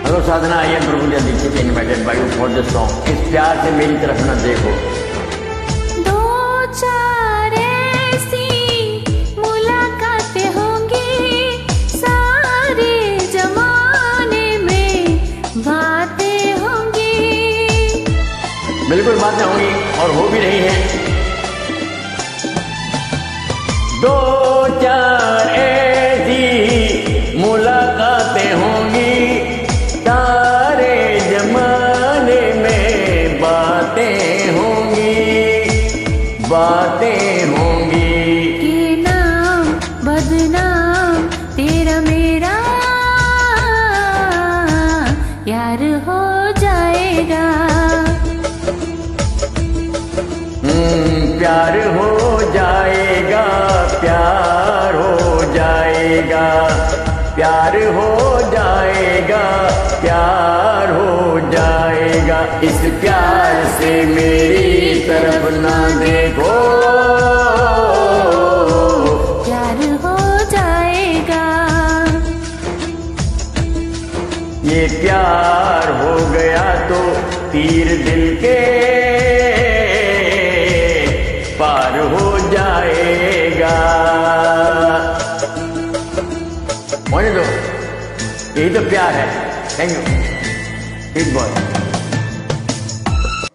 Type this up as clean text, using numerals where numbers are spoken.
Hello Sadhana, I am Prabhudev Dikshit invited by you for this song. इस प्यार से मेरी तरफ न देखो। दो चार ऐसी मुलाकातें होंगी, सारे जमाने में बातें होंगी। बिल्कुल बातें होंगी और हो भी रही हैं। दो चार ऐसी मुलाकातें होंगी, सारे जमाने में बातें होंगी, बातें होंगी। ये नाम बदनाम तेरा मेरा यार हो जाएगा। प्यार हो जाएगा, प्यार हो जाएगा, प्यार हो जाएगा, प्यार हो जाएगा। इस प्यार से मेरी तरफ ना देखो, प्यार हो जाएगा। ये प्यार हो गया तो तीर दिल के पार हो जाएगा। होने दो, यही तो प्यार है। Thank you, big boy.